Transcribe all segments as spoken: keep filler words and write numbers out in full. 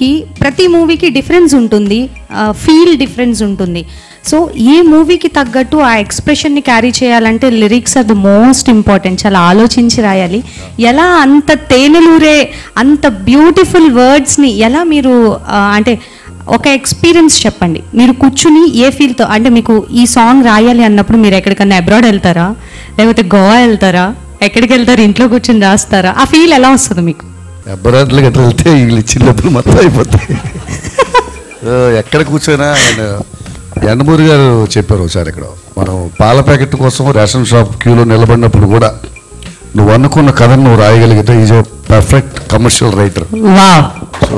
మూవీకి ప్రతి మూవీకి డిఫరెన్స్ ఉంటుంది, ఫీల్ డిఫరెన్స్ ఉంటుంది. సో ఏ మూవీకి తగ్గట్టు ఆ ఎక్స్ప్రెషన్ని క్యారీ చేయాలంటే lyrics are the most important. చాలా ఆలోచించి రాయాలి. ఎలా అంత తేనెలూరే అంత బ్యూటిఫుల్ వర్డ్స్ని ఎలా మీరు అంటే ఒక ఎక్స్పీరియన్స్ చెప్పండి. మీరు కూర్చుని ఏ ఫీల్తో అంటే మీకు ఈ సాంగ్ రాయాలి అన్నప్పుడు మీరు ఎక్కడికన్నా అబ్రాడ్ వెళ్తారా, లేకపోతే గోవా వెళ్తారా, ఎక్కడికి వెళ్తారు, ఇంట్లో కూర్చొని రాస్తారా? ఆ ఫీల్ ఎలా వస్తుంది మీకు? అబ్రాడ్లో గట్రా వెళ్తే వీళ్ళు ఇచ్చిన డబ్బులు మొత్తం అయిపోతాయి. ఎక్కడ కూర్చోనా ఎండమూరి గారు చెప్పారు ఒకసారి, ఇక్కడ మనం పాల ప్యాకెట్ కోసం రేషన్ షాప్ క్యూలో నిలబడినప్పుడు కూడా నువ్వు అనుకున్న కథను నువ్వు రాయగలిగితే is a perfect commercial writer. So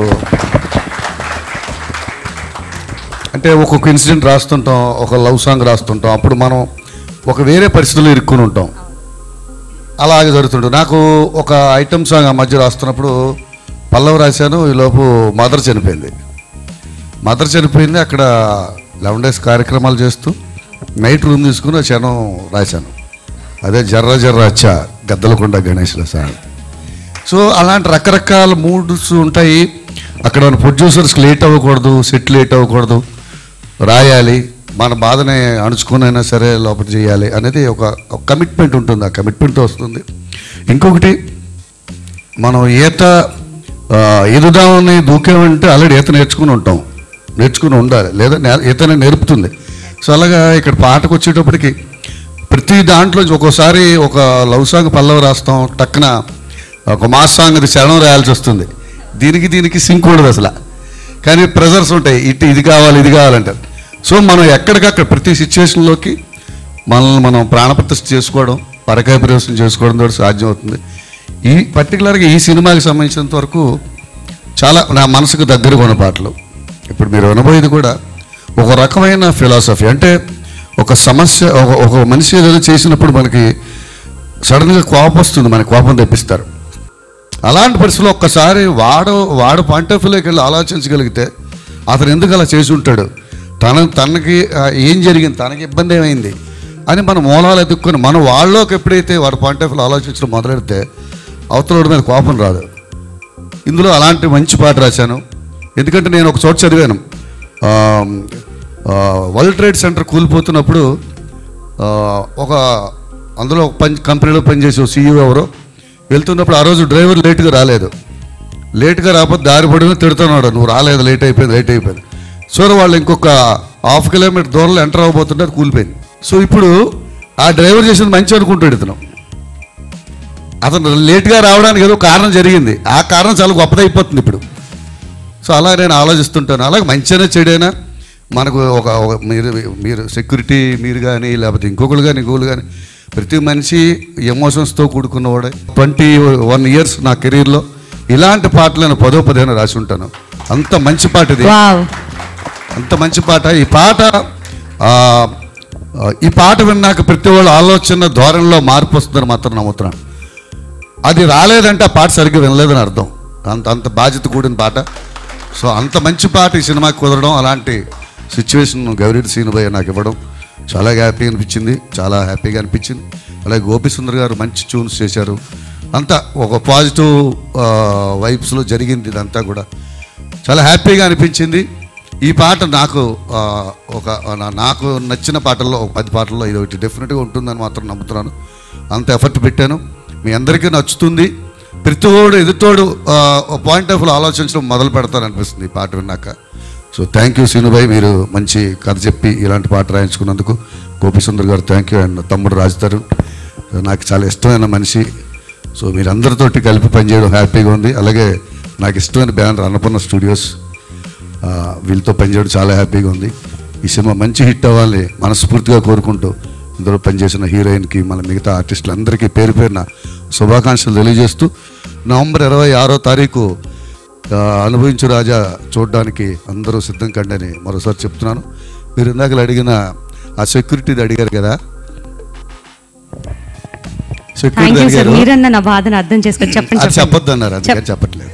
అంటే ఒక్కొక్క ఇన్సిడెంట్ రాస్తుంటాం, ఒక లవ్ సాంగ్ రాస్తుంటాం, అప్పుడు మనం ఒక వేరే పరిస్థితుల్లో ఇరుక్కుని ఉంటాం. అలాగే జరుగుతుంటుంది. నాకు ఒక ఐటమ్ సాంగ్ ఆ మధ్య రాస్తున్నప్పుడు పల్లవి రాశాను, ఈలోపు మదర్ చనిపోయింది. మదర్ చనిపోయింది అక్కడ లెవెన్ డేస్ కార్యక్రమాలు చేస్తూ నైట్ రూమ్ తీసుకుని క్షణం రాశాను. అదే జర్ర జర్ర వచ్చా గద్దలకొండ గణేష్ల సాంగ్. సో అలాంటి రకరకాల మూడ్స్ ఉంటాయి. అక్కడ మన ప్రొడ్యూసర్స్కి లేట్ అవ్వకూడదు, సెట్ లేట్ అవ్వకూడదు, రాయాలి, మన బాధనే అణుచుకునైనా సరే లోపల చేయాలి అనేది ఒక కమిట్మెంట్ ఉంటుంది. ఆ కమిట్మెంట్తో వస్తుంది. ఇంకొకటి, మనం ఈత ఈదుదామని దూకేమంటే ఆల్రెడీ ఈత నేర్చుకుని ఉంటాం, నేర్చుకుని ఉండాలి, లేదా ఈతనే నేర్పుతుంది. సో అలాగా ఇక్కడ పాటకు వచ్చేటప్పటికి ప్రతి దాంట్లో ఒక్కోసారి ఒక లవ్ సాంగ్ పల్లవి రాస్తాం, టక్కున ఒక మాస్ సాంగ్ అది శరణం రాయాల్సి వస్తుంది. దీనికి దీనికి సింక్ ఉండదు అసలు, కానీ ప్రెజర్స్ ఉంటాయి, ఇటు ఇది కావాలి ఇది కావాలంటారు. సో మనం ఎక్కడికక్కడ ప్రతి సిచ్యువేషన్లోకి మనల్ని మనం ప్రాణప్రతిష్ఠ చేసుకోవడం, పరకాయ ప్రవేశం చేసుకోవడం ద్వారా సాధ్యం అవుతుంది. ఈ పర్టికులర్గా ఈ సినిమాకి సంబంధించినంత వరకు చాలా నా మనసుకు దగ్గరగా ఉన్న పాటలు. ఇప్పుడు మీరు వినబోయేది కూడా ఒక రకమైన ఫిలాసఫీ. అంటే ఒక సమస్య, ఒక ఒక మనిషి ఏదైనా చేసినప్పుడు మనకి సడన్గా కోపం వస్తుంది, మనకి కోపం తెప్పిస్తారు. అలాంటి పరిస్థితుల్లో ఒక్కసారి వాడు వాడు పాయింట్ ఆఫ్ వ్యూలోకి వెళ్ళి ఆలోచించగలిగితే అతను ఎందుకు అలా చేసి ఉంటాడు, తన తనకి ఏం జరిగింది, తనకి ఇబ్బంది ఏమైంది అని మన మూలాలు ఎదుర్కొని మనం వాళ్ళలోకి ఎప్పుడైతే వాడి పాయింట్ ఆఫ్ వ్యూలో ఆలోచించడం మొదలెడితే అవతల మీద కోపం రాదు. ఇందులో అలాంటి మంచి పాట రాశాను. ఎందుకంటే నేను ఒక చోట చదివాను, వరల్డ్ ట్రేడ్ సెంటర్ కూలిపోతున్నప్పుడు ఒక అందులో ఒక పని కంపెనీలో పనిచేసే సీఈఓ ఎవరో వెళ్తున్నప్పుడు ఆ రోజు డ్రైవర్ లేట్గా రాలేదు. లేట్గా రాకపోతే దారి పడిన తిడుతున్నాడు, నువ్వు రాలేదు, లేట్ అయిపోయింది లేట్ అయిపోయింది సో వాళ్ళు ఇంకొక హాఫ్ కిలోమీటర్ దూరంలో ఎంటర్ అవ్వబోతుంటే అది కూలిపోయింది. సో ఇప్పుడు ఆ డ్రైవర్ చేసింది మంచి అనుకుంటాడు ఇతను, అతను లేట్గా రావడానికి ఏదో కారణం జరిగింది, ఆ కారణం చాలా గొప్పదైపోతుంది ఇప్పుడు. సో అలా నేను ఆలోచిస్తుంటాను. అలాగే మంచిగా చెడైనా మనకు ఒక మీరు మీరు సెక్యూరిటీ మీరు కానీ లేకపోతే ఇంకొకరు కానీ ఇంకొకరు కానీ ప్రతి మనిషి ఎమోషన్స్తో కూడుకున్నవాడే. ట్వంటీ వన్ ఇయర్స్ నా కెరీర్లో ఇలాంటి పాటలు నేను పదో పదిహేను రాసి ఉంటాను. అంత మంచి పాట ఇది, అంత మంచి పాట. ఈ పాట ఈ పాట విన్నాక ప్రతి వాళ్ళు ఆలోచన ధోరణిలో మార్పు వస్తుందని మాత్రం నమ్ముతున్నాను. అది రాలేదంటే ఆ పాట సరిగ్గా వినలేదని అర్థం. అంత అంత బాధ్యత కూడిన పాట. సో అంత మంచి పాట ఈ సినిమాకి కుదరడం, అలాంటి సిచ్యువేషన్ గౌరెడ్డి సీనుభయ్య నాకు ఇవ్వడం చాలా హ్యాపీ అనిపించింది, చాలా హ్యాపీగా అనిపించింది. అలాగే గోపిసుందర్ గారు మంచి ట్యూన్స్ చేశారు. అంతా ఒక పాజిటివ్ వైబ్స్లో జరిగింది. ఇదంతా కూడా చాలా హ్యాపీగా అనిపించింది. ఈ పాట నాకు ఒక నాకు నచ్చిన పాటల్లో ఒక పది పాటల్లో ఇది ఒకటి డెఫినెట్గా ఉంటుందని మాత్రం నమ్ముతున్నాను. అంత ఎఫర్ట్ పెట్టాను, మీ అందరికీ నచ్చుతుంది. ప్రతి ఓడు ఎదుటోడు పాయింట్ ఆఫ్ వ్యూలో ఆలోచించడం మొదలు పెడతారనిపిస్తుంది ఈ పాట విన్నాక. సో థ్యాంక్ యూ సీనుభాయ్, మీరు మంచి కథ చెప్పి ఇలాంటి పాట రాయించుకున్నందుకు. గోపిసుందర్ గారు థ్యాంక్ యూ, అండ్ తమ్ముడు రాజుతారు నాకు చాలా ఇష్టమైన మనిషి. సో మీరందరితోటి కలిపి పనిచేయడం హ్యాపీగా ఉంది. అలాగే నాకు ఇష్టమైన బ్యానర్ అన్నపూర్ణ స్టూడియోస్, వీళ్ళతో పనిచేయడం చాలా హ్యాపీగా ఉంది. ఈ సినిమా మంచి హిట్ అవ్వాలని మనస్ఫూర్తిగా కోరుకుంటూ ఇందులో పనిచేసిన హీరోయిన్కి మన మిగతా ఆర్టిస్టులందరికీ పేరు పేరున శుభాకాంక్షలు తెలియజేస్తూ నవంబర్ ఇరవై ఆరో తారీఖు అనుభవించు రాజా చూడడానికి అందరూ సిద్ధం కండి అని మరోసారి చెప్తున్నాను. మీరు ఇందాక అడిగిన ఆ సెక్యూరిటీది అడిగారు కదా, సెక్యూరిటీ చెప్పొద్దు అన్నారు, అందుకని చెప్పట్లేదు.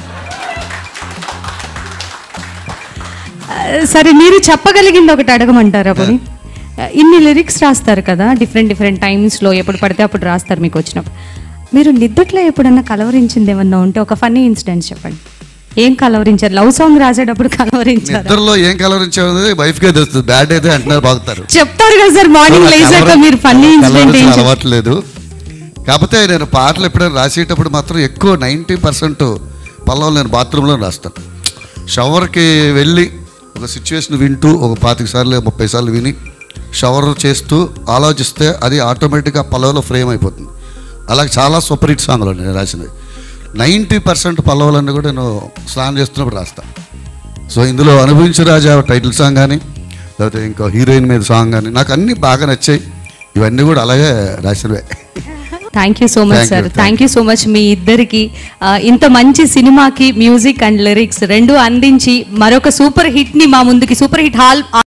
సరే, మీరు చెప్పగలిగింది ఒకటి అడగమంటారా? పోనీ ఇన్ని లిరిక్స్ రాస్తారు కదా, డిఫరెంట్ డిఫరెంట్ టైమ్స్లో ఎప్పుడు పడితే అప్పుడు రాస్తారు. మీకు వచ్చినప్పుడు మీరు నిద్దట్లో ఎప్పుడన్నా కలవరించింది ఏమన్నా ఉంటే ఒక ఫన్నీ ఇన్సిడెంట్స్ చెప్పండి. ఏం కలవరించారు? లవ్ సాంగ్ రాసేటప్పుడు కలవరించారు? ఇద్దరులో ఏం కలవరించేది వైఫ్ కే తెలుస్తుంది, బ్యాడ్ అయితే అంటున్నారు బాగుతారు చెప్తారు కదా సార్ మార్నింగ్ లేచాక మీరు ఫన్నీ ఇన్సిడెంట్ అలవాట్లేదు. కాకపోతే నేను పాటలు ఎప్పుడైనా రాసేటప్పుడు మాత్రం ఎక్కువ నైంటీ పర్సెంట్ పల్లవులు నేను బాత్రూంలో రాస్తాను. షవర్కి వెళ్ళి ఒక సిచ్యువేషన్ వింటూ ఒక పాతిక సార్లు ముప్పై సార్లు విని షవర్ చేస్తూ ఆలోచిస్తే అది ఆటోమేటిక్గా పల్లవులో ఫ్రేమ్ అయిపోతుంది. అలాగే చాలా సూపర్ హిట్ సాంగ్లు నేను రాసినవి. నైంటీ పర్సెంట్ పల్లవులన్నీ కూడా నేను స్నానం చేస్తున్నప్పుడు రాస్తాను. సో ఇందులో అనుభవించే రాజా టైటిల్ సాంగ్ కానీ లేకపోతే ఇంకా హీరోయిన్ మీద సాంగ్ కానీ నాకు అన్నీ బాగా నచ్చాయి. ఇవన్నీ కూడా అలాగే రాసినవే. Thank you so much sir, thank you so much మీ ఇద్దరికి. ఇంత మంచి సినిమాకి మ్యూజిక్ అండ్ లిరిక్స్ రెండు అందించి మరొక సూపర్ హిట్ని మా ముందుకి, సూపర్ హిట్ హాల్